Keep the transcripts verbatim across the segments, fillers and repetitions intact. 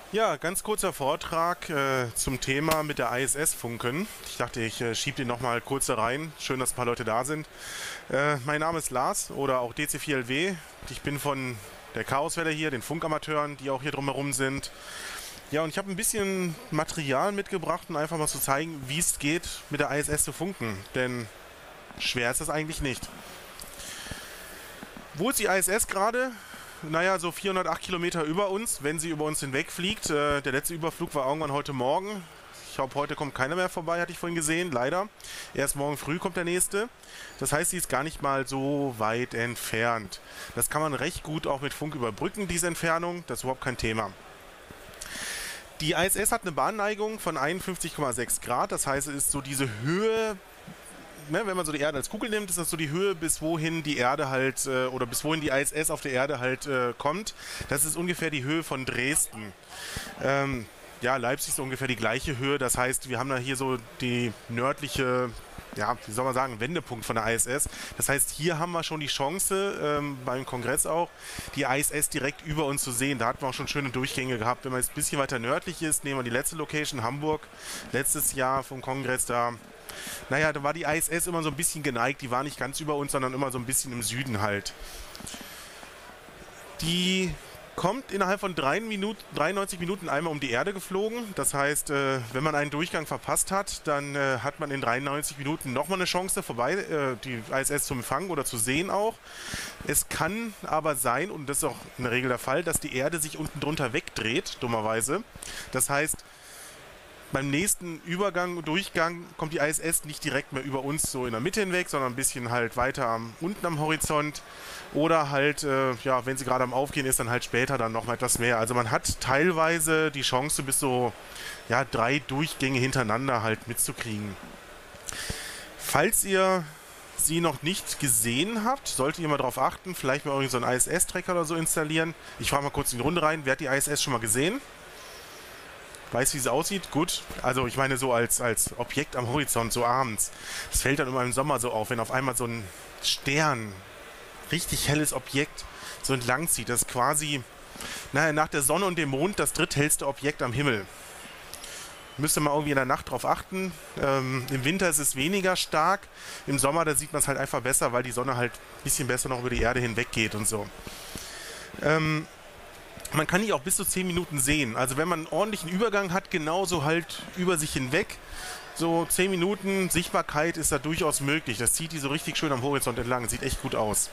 Ja, ganz kurzer Vortrag äh, zum Thema mit der I S S funken. Ich dachte, ich äh, schiebe den nochmal kurz da rein. Schön, dass ein paar Leute da sind. Äh, mein Name ist Lars oder auch D C vier L W. Ich bin von der Chaoswelle hier, den Funkamateuren, die auch hier drumherum sind. Ja, und ich habe ein bisschen Material mitgebracht, um einfach mal zu zeigen, wie es geht, mit der I S S zu funken. Denn schwer ist das eigentlich nicht. Wo ist die I S S gerade? Naja, so vierhundertacht Kilometer über uns, wenn sie über uns hinwegfliegt. Äh, der letzte Überflug war irgendwann heute Morgen. Ich glaube, heute kommt keiner mehr vorbei, hatte ich vorhin gesehen, leider. Erst morgen früh kommt der nächste. Das heißt, sie ist gar nicht mal so weit entfernt. Das kann man recht gut auch mit Funk überbrücken, diese Entfernung. Das ist überhaupt kein Thema. Die I S S hat eine Bahnneigung von einundfünfzig Komma sechs Grad. Das heißt, es ist so diese Höhe. Ne, wenn man so die Erde als Kugel nimmt, ist das so die Höhe, bis wohin die Erde halt, äh, oder bis wohin die I S S auf der Erde halt äh, kommt. Das ist ungefähr die Höhe von Dresden. Ähm, ja, Leipzig ist ungefähr die gleiche Höhe. Das heißt, wir haben da hier so die nördliche, ja, wie soll man sagen, Wendepunkt von der I S S. Das heißt, hier haben wir schon die Chance, ähm, beim Kongress auch, die I S S direkt über uns zu sehen. Da hatten wir auch schon schöne Durchgänge gehabt. Wenn man jetzt ein bisschen weiter nördlich ist, nehmen wir die letzte Location, Hamburg, letztes Jahr vom Kongress da. Naja, da war die I S S immer so ein bisschen geneigt. Die war nicht ganz über uns, sondern immer so ein bisschen im Süden halt. Die kommt innerhalb von drei Minuten, dreiundneunzig Minuten einmal um die Erde geflogen. Das heißt, äh, wenn man einen Durchgang verpasst hat, dann äh, hat man in dreiundneunzig Minuten nochmal eine Chance, vorbei äh, die I S S zu empfangen oder zu sehen auch. Es kann aber sein, und das ist auch in der Regel der Fall, dass die Erde sich unten drunter wegdreht, dummerweise. Das heißt, beim nächsten Übergang und Durchgang kommt die I S S nicht direkt mehr über uns so in der Mitte hinweg, sondern ein bisschen halt weiter am, unten am Horizont. Oder halt, äh, ja, wenn sie gerade am Aufgehen ist, dann halt später dann noch mal etwas mehr. Also man hat teilweise die Chance, bis so ja, drei Durchgänge hintereinander halt mitzukriegen. Falls ihr sie noch nicht gesehen habt, solltet ihr mal darauf achten, vielleicht mal irgendwie so einen I S S-Tracker oder so installieren. Ich frage mal kurz in die Runde rein, wer hat die I S S schon mal gesehen? Weiß, wie es aussieht? Gut. Also ich meine so als, als Objekt am Horizont, so abends. Das fällt dann immer im Sommer so auf, wenn auf einmal so ein Stern, richtig helles Objekt, so entlang zieht. Das ist quasi, naja, nach der Sonne und dem Mond das dritthellste Objekt am Himmel. Müsste man irgendwie in der Nacht drauf achten. Ähm, Im Winter ist es weniger stark. Im Sommer, da sieht man es halt einfach besser, weil die Sonne halt ein bisschen besser noch über die Erde hinweg geht und so. Ähm, Man kann die auch bis zu zehn Minuten sehen. Also wenn man einen ordentlichen Übergang hat, genauso halt über sich hinweg. So zehn Minuten Sichtbarkeit ist da durchaus möglich. Das zieht die so richtig schön am Horizont entlang. Sieht echt gut aus.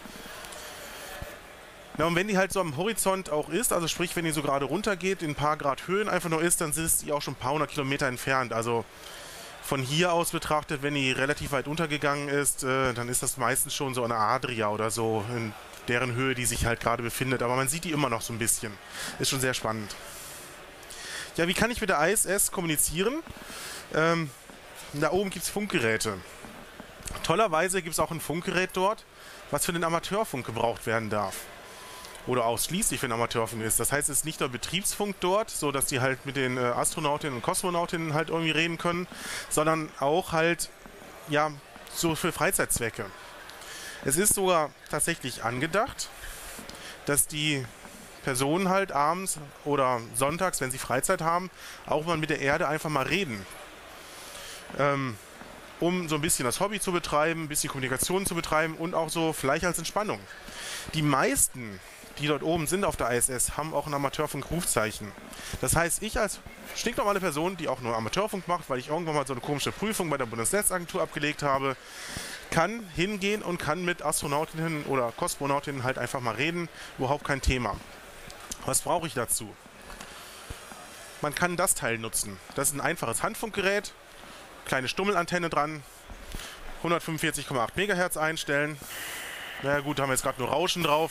Na, und wenn die halt so am Horizont auch ist, also sprich, wenn die so gerade runtergeht, in ein paar Grad Höhen einfach nur ist, dann ist die auch schon ein paar hundert Kilometer entfernt. Also von hier aus betrachtet, wenn die relativ weit untergegangen ist, äh, dann ist das meistens schon so eine Adria oder so, in deren Höhe die sich halt gerade befindet. Aber man sieht die immer noch so ein bisschen. Ist schon sehr spannend. Ja, wie kann ich mit der I S S kommunizieren? Ähm, da oben gibt es Funkgeräte. Tollerweise gibt es auch ein Funkgerät dort, was für den Amateurfunk gebraucht werden darf. Oder ausschließlich für den Amateurfunk ist. Das heißt, es ist nicht nur Betriebsfunk dort, so dass die halt mit den äh, Astronautinnen und Kosmonautinnen halt irgendwie reden können, sondern auch halt, ja, so für Freizeitzwecke. Es ist sogar tatsächlich angedacht, dass die Personen halt abends oder sonntags, wenn sie Freizeit haben, auch mal mit der Erde einfach mal reden. Ähm, um so ein bisschen das Hobby zu betreiben, ein bisschen Kommunikation zu betreiben und auch so vielleicht als Entspannung. Die meisten, die dort oben sind auf der I S S, haben auch ein Amateurfunk-Rufzeichen. Das heißt, ich als stinknormale Person, die auch nur Amateurfunk macht, weil ich irgendwann mal so eine komische Prüfung bei der Bundesnetzagentur abgelegt habe, kann hingehen und kann mit Astronautinnen oder Kosmonautinnen halt einfach mal reden. Überhaupt kein Thema. Was brauche ich dazu? Man kann das Teil nutzen. Das ist ein einfaches Handfunkgerät, kleine Stummelantenne dran, hundertfünfundvierzig Komma acht Megahertz einstellen. Na ja, gut, haben wir jetzt gerade nur Rauschen drauf.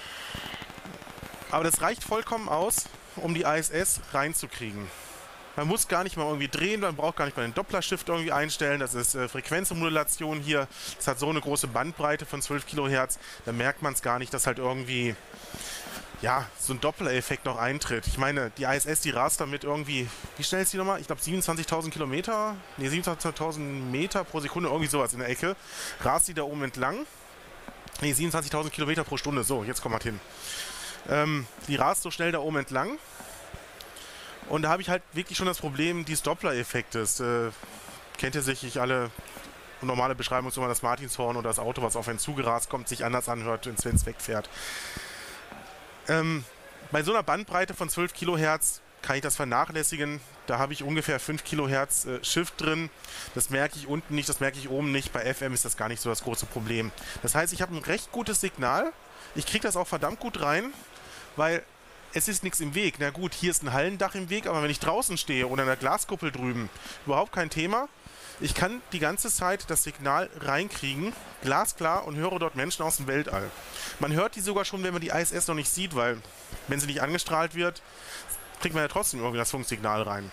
Aber das reicht vollkommen aus, um die I S S reinzukriegen. Man muss gar nicht mal irgendwie drehen, man braucht gar nicht mal den Doppler-Shift irgendwie einstellen. Das ist äh, Frequenzmodulation hier. Das hat so eine große Bandbreite von zwölf Kilohertz. Da merkt man es gar nicht, dass halt irgendwie, ja, so ein Doppler-Effekt noch eintritt. Ich meine, die I S S, die rast damit irgendwie, wie schnell ist die nochmal? Ich glaube siebenundzwanzigtausend Kilometer, ne, siebenundzwanzigtausend Meter pro Sekunde, irgendwie sowas in der Ecke. Rast die da oben entlang. Ne, siebenundzwanzigtausend Kilometer pro Stunde. So, jetzt kommen wir hin. Ähm, die rast so schnell da oben entlang. Und da habe ich halt wirklich schon das Problem dieses Doppler-Effektes. Äh, kennt ihr sicherlich alle normale Beschreibung, so man das Martinshorn oder das Auto, was auf einen zugerast kommt, sich anders anhört, wenn es wegfährt. Ähm, bei so einer Bandbreite von zwölf Kilohertz kann ich das vernachlässigen. Da habe ich ungefähr fünf Kilohertz äh, Shift drin. Das merke ich unten nicht, das merke ich oben nicht. Bei F M ist das gar nicht so das große Problem. Das heißt, ich habe ein recht gutes Signal. Ich kriege das auch verdammt gut rein, weil es ist nichts im Weg. Na gut, hier ist ein Hallendach im Weg, aber wenn ich draußen stehe oder in der Glaskuppel drüben, überhaupt kein Thema. Ich kann die ganze Zeit das Signal reinkriegen, glasklar, und höre dort Menschen aus dem Weltall. Man hört die sogar schon, wenn man die I S S noch nicht sieht, weil wenn sie nicht angestrahlt wird, kriegt man ja trotzdem irgendwie das Funksignal rein.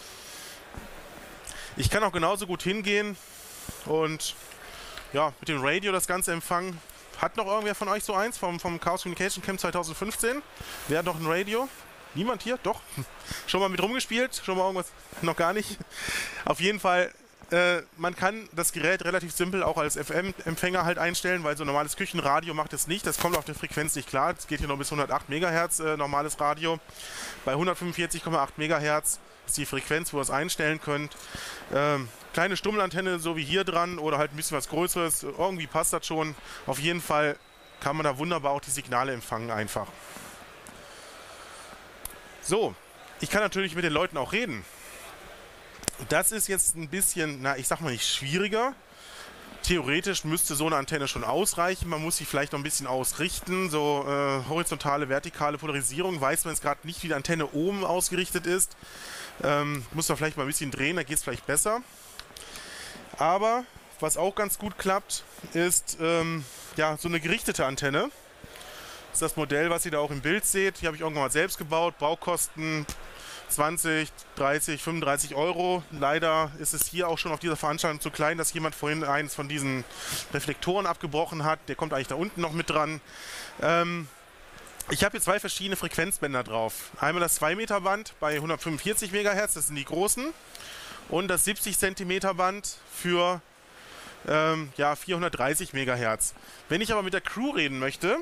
Ich kann auch genauso gut hingehen und ja, mit dem Radio das Ganze empfangen. Hat noch irgendwer von euch so eins vom, vom Chaos Communication Camp zwanzig fünfzehn? Wer hat noch ein Radio? Niemand hier? Doch? Schon mal mit rumgespielt? Schon mal irgendwas? Noch gar nicht? Auf jeden Fall, äh, man kann das Gerät relativ simpel auch als F M-Empfänger halt einstellen, weil so ein normales Küchenradio macht es nicht. Das kommt auf der Frequenz nicht klar. Es geht hier noch bis hundertacht Megahertz, äh, normales Radio. Bei hundertfünfundvierzig Komma acht Megahertz ist die Frequenz, wo ihr es einstellen könnt. Ähm, kleine Stummelantenne, so wie hier dran, oder halt ein bisschen was Größeres. Irgendwie passt das schon. Auf jeden Fall kann man da wunderbar auch die Signale empfangen einfach. So, ich kann natürlich mit den Leuten auch reden. Das ist jetzt ein bisschen, na, ich sag mal nicht schwieriger. Theoretisch müsste so eine Antenne schon ausreichen. Man muss sie vielleicht noch ein bisschen ausrichten. So äh, horizontale, vertikale Polarisierung. Weiß man jetzt gerade nicht, wie die Antenne oben ausgerichtet ist. Ähm, muss man vielleicht mal ein bisschen drehen, da geht es vielleicht besser. Aber was auch ganz gut klappt, ist ähm, ja, so eine gerichtete Antenne. Das ist das Modell, was ihr da auch im Bild seht. Die habe ich irgendwann mal selbst gebaut. Baukosten zwanzig, dreißig, fünfunddreißig Euro. Leider ist es hier auch schon auf dieser Veranstaltung zu klein, dass jemand vorhin eins von diesen Reflektoren abgebrochen hat. Der kommt eigentlich da unten noch mit dran. Ähm, ich habe hier zwei verschiedene Frequenzbänder drauf. Einmal das zwei Meter Band bei hundertfünfundvierzig Megahertz, das sind die großen. Und das siebzig Zentimeter Band für ähm, ja, vierhundertdreißig Megahertz. Wenn ich aber mit der Crew reden möchte,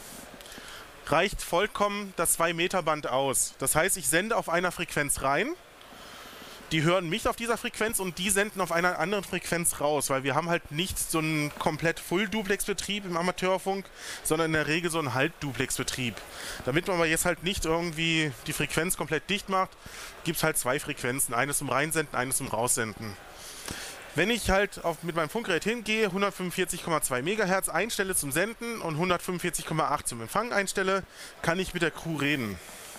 reicht vollkommen das zwei Meter Band aus. Das heißt, ich sende auf einer Frequenz rein, die hören mich auf dieser Frequenz und die senden auf einer anderen Frequenz raus, weil wir haben halt nicht so einen komplett Full-Duplex-Betrieb im Amateurfunk, sondern in der Regel so einen Halt-Duplex-Betrieb. Damit man aber jetzt halt nicht irgendwie die Frequenz komplett dicht macht, gibt es halt zwei Frequenzen, eine zum Reinsenden, eine zum Raussenden. Wenn ich halt auf, mit meinem Funkgerät hingehe, hundertfünfundvierzig Komma zwei Megahertz einstelle zum Senden und hundertfünfundvierzig Komma acht zum Empfang einstelle, kann ich mit der Crew reden.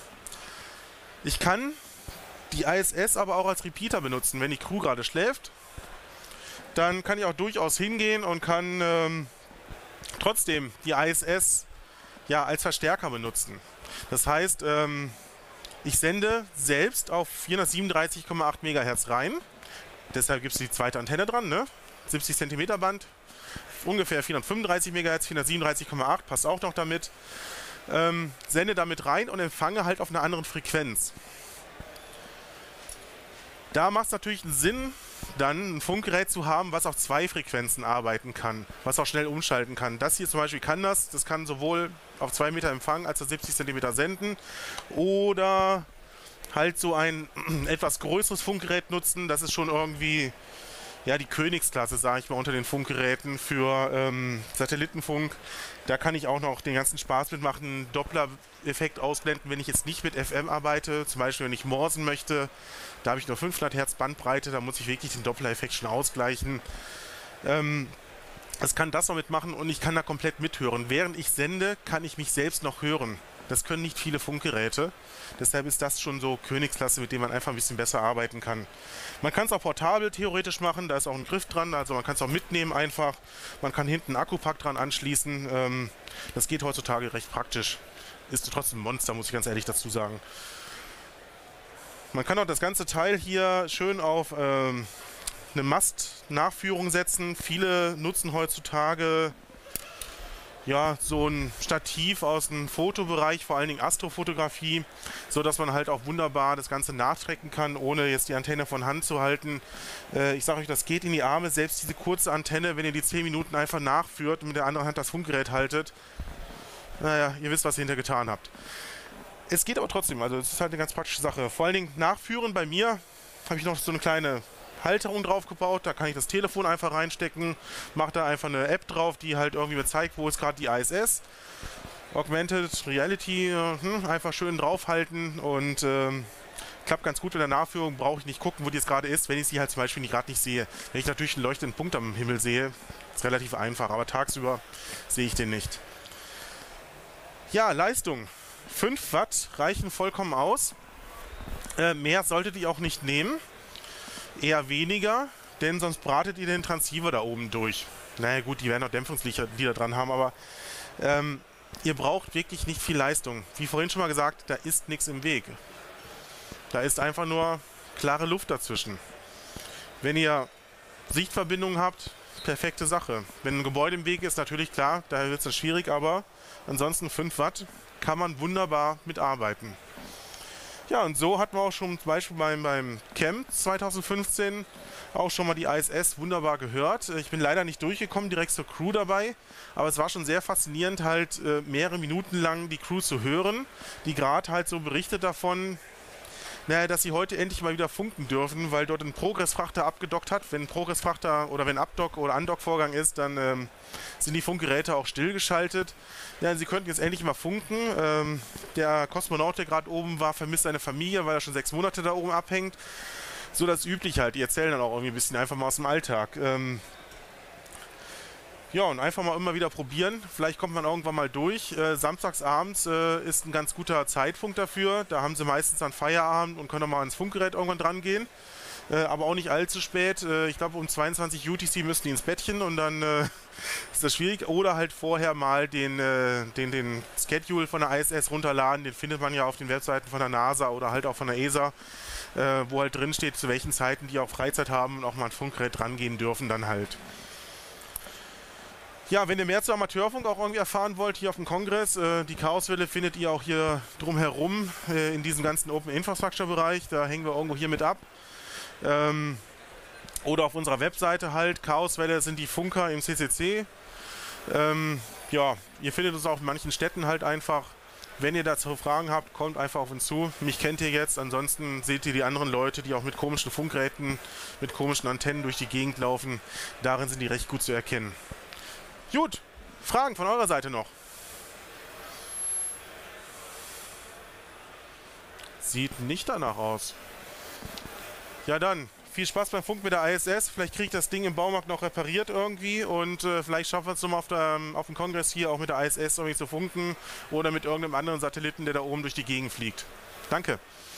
Ich kann die I S S aber auch als Repeater benutzen. Wenn die Crew gerade schläft, dann kann ich auch durchaus hingehen und kann ähm, trotzdem die I S S ja, als Verstärker benutzen. Das heißt, ähm, ich sende selbst auf vierhundertsiebenunddreißig Komma acht Megahertz rein. Deshalb gibt es die zweite Antenne dran, ne? siebzig Zentimeter Band, ungefähr vierhundertfünfunddreißig Megahertz, vierhundertsiebenunddreißig Komma acht, passt auch noch damit. Ähm, sende damit rein und empfange halt auf einer anderen Frequenz. Da macht es natürlich einen Sinn, dann ein Funkgerät zu haben, was auf zwei Frequenzen arbeiten kann, was auch schnell umschalten kann. Das hier zum Beispiel kann das, das kann sowohl auf zwei Meter empfangen als auch siebzig Zentimeter senden oder halt so ein etwas größeres Funkgerät nutzen. Das ist schon irgendwie ja, die Königsklasse, sage ich mal, unter den Funkgeräten für ähm, Satellitenfunk. Da kann ich auch noch den ganzen Spaß mitmachen, Doppler-Effekt ausblenden, wenn ich jetzt nicht mit F M arbeite. Zum Beispiel, wenn ich morsen möchte, da habe ich nur fünfhundert Hertz Bandbreite, da muss ich wirklich den Doppler-Effekt schon ausgleichen. Ähm, das kann das noch mitmachen und ich kann da komplett mithören. Während ich sende, kann ich mich selbst noch hören. Das können nicht viele Funkgeräte. Deshalb ist das schon so Königsklasse, mit dem man einfach ein bisschen besser arbeiten kann. Man kann es auch portabel theoretisch machen, da ist auch ein Griff dran, also man kann es auch mitnehmen einfach. Man kann hinten einen Akkupack dran anschließen. Ähm, das geht heutzutage recht praktisch. Ist trotzdem ein Monster, muss ich ganz ehrlich dazu sagen. Man kann auch das ganze Teil hier schön auf ähm, eine Mastnachführung setzen. Viele nutzen heutzutage ja, so ein Stativ aus dem Fotobereich, vor allen Dingen Astrofotografie, so dass man halt auch wunderbar das Ganze nachtrecken kann, ohne jetzt die Antenne von Hand zu halten. Äh, ich sage euch, das geht in die Arme, selbst diese kurze Antenne, wenn ihr die zehn Minuten einfach nachführt und mit der anderen Hand das Funkgerät haltet. Naja, ihr wisst, was ihr hinter getan habt. Es geht aber trotzdem, also es ist halt eine ganz praktische Sache. Vor allen Dingen nachführen bei mir habe ich noch so eine kleine Halterung drauf gebaut, da kann ich das Telefon einfach reinstecken, mache da einfach eine App drauf, die halt irgendwie mir zeigt, wo ist gerade die I S S. Augmented Reality, hm, einfach schön draufhalten und ähm, klappt ganz gut in der Nachführung, brauche ich nicht gucken, wo die jetzt gerade ist, wenn ich sie halt zum Beispiel gerade nicht sehe. Wenn ich natürlich einen leuchtenden Punkt am Himmel sehe, ist relativ einfach, aber tagsüber sehe ich den nicht. Ja, Leistung. fünf Watt reichen vollkommen aus. Äh, mehr solltet ihr auch nicht nehmen. Eher weniger, denn sonst bratet ihr den Transceiver da oben durch. Naja gut, die werden auch Dämpfungslichter die da dran haben, aber ähm, ihr braucht wirklich nicht viel Leistung. Wie vorhin schon mal gesagt, da ist nichts im Weg. Da ist einfach nur klare Luft dazwischen. Wenn ihr Sichtverbindungen habt, perfekte Sache. Wenn ein Gebäude im Weg ist, natürlich klar, daher wird es dann schwierig, aber ansonsten fünf Watt kann man wunderbar mitarbeiten. Ja, und so hatten wir auch schon zum Beispiel beim, beim Camp zweitausendfünfzehn auch schon mal die I S S wunderbar gehört. Ich bin leider nicht durchgekommen, direkt zur Crew dabei, aber es war schon sehr faszinierend, halt äh, mehrere Minuten lang die Crew zu hören, die gerade halt so berichtet davon, naja, dass sie heute endlich mal wieder funken dürfen, weil dort ein Progress-Frachter abgedockt hat. Wenn ein Progress-Frachter oder wenn Abdock- oder Andock-Vorgang ist, dann ähm, sind die Funkgeräte auch stillgeschaltet. Ja, sie könnten jetzt endlich mal funken. Ähm, der Kosmonaut, der gerade oben war, vermisst seine Familie, weil er schon sechs Monate da oben abhängt. So das üblich halt. Die erzählen dann auch irgendwie ein bisschen einfach mal aus dem Alltag. Ähm, Ja, und einfach mal immer wieder probieren. Vielleicht kommt man irgendwann mal durch. Äh, samstags abends äh, ist ein ganz guter Zeitpunkt dafür. Da haben sie meistens dann Feierabend und können auch mal ans Funkgerät irgendwann dran gehen. Äh, aber auch nicht allzu spät. Äh, ich glaube, um zweiundzwanzig U T C müssen die ins Bettchen und dann äh, ist das schwierig. Oder halt vorher mal den, äh, den, den Schedule von der I S S runterladen. Den findet man ja auf den Webseiten von der NASA oder halt auch von der E S A, äh, wo halt drin steht, zu welchen Zeiten die auch Freizeit haben und auch mal ein Funkgerät rangehen dürfen dann halt. Ja, wenn ihr mehr zu Amateurfunk auch irgendwie erfahren wollt, hier auf dem Kongress, äh, die Chaoswelle findet ihr auch hier drumherum äh, in diesem ganzen Open Infrastructure Bereich. Da hängen wir irgendwo hier mit ab. Ähm, oder auf unserer Webseite halt. Chaoswelle sind die Funker im C C C. Ähm, ja, ihr findet uns auch in manchen Städten halt einfach. Wenn ihr dazu Fragen habt, kommt einfach auf uns zu. Mich kennt ihr jetzt. Ansonsten seht ihr die anderen Leute, die auch mit komischen Funkgeräten, mit komischen Antennen durch die Gegend laufen. Darin sind die recht gut zu erkennen. Gut, Fragen von eurer Seite noch? Sieht nicht danach aus. Ja dann, viel Spaß beim Funk mit der I S S. Vielleicht kriege ich das Ding im Baumarkt noch repariert irgendwie und äh, vielleicht schaffen wir es nochmal auf, der, auf dem Kongress hier auch mit der I S S irgendwie zu funken oder mit irgendeinem anderen Satelliten, der da oben durch die Gegend fliegt. Danke.